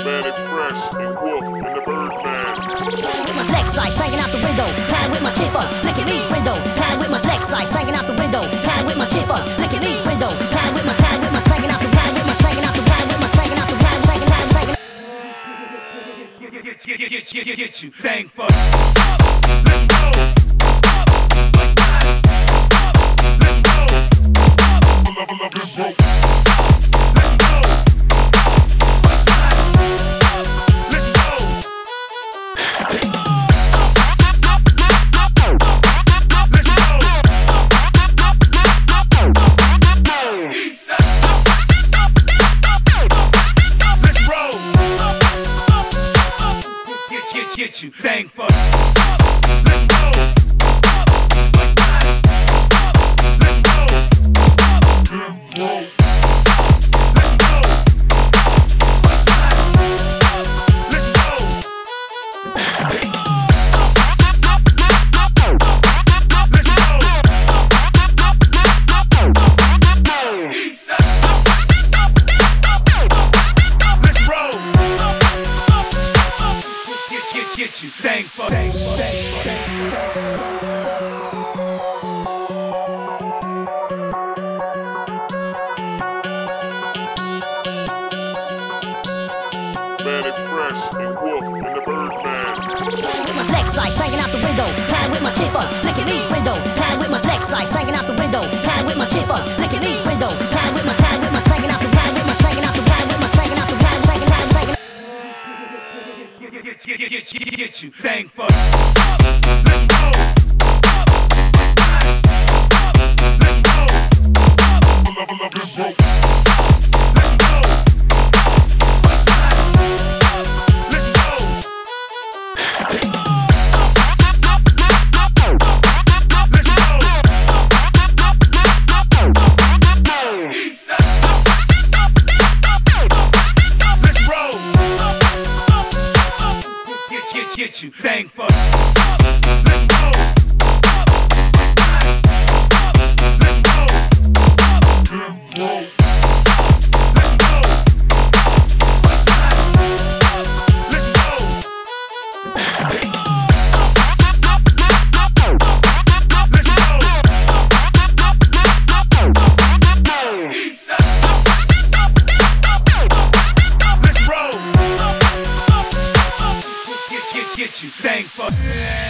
Man Express and Wolf and the Birdman. With my flex lights hanging out the window, kind with my chipper, licking these window, kind with my flex lights hanging out the window, kind with my chipper, licking these window, kind with my hanging out the kind with my hanging out the kind with my hanging out the kind hanging. Get you bang for. Let's go. Let's go. Level up and broke. Get you bang for. Let's go. Let's go. Let's go. Let's go. Get you bang for. Man Express and Wolf and the Birdman. With my flex lights hanging out the window, kind with my chipper, licking these window, kind with my flex lights hanging out the window, kind with my chipper, licking these window, kind with my hanging out the kind with my hanging out the kind with my hanging out the kind hanging. Get you bang for. Let's go. Let's go. Level up and broke. Let's go. Let's go. Let's go. Let's roll. Get you bang for. Let's go. Let's go. Let's go. Let's go. Let's go. Let's roll. Get you bang for.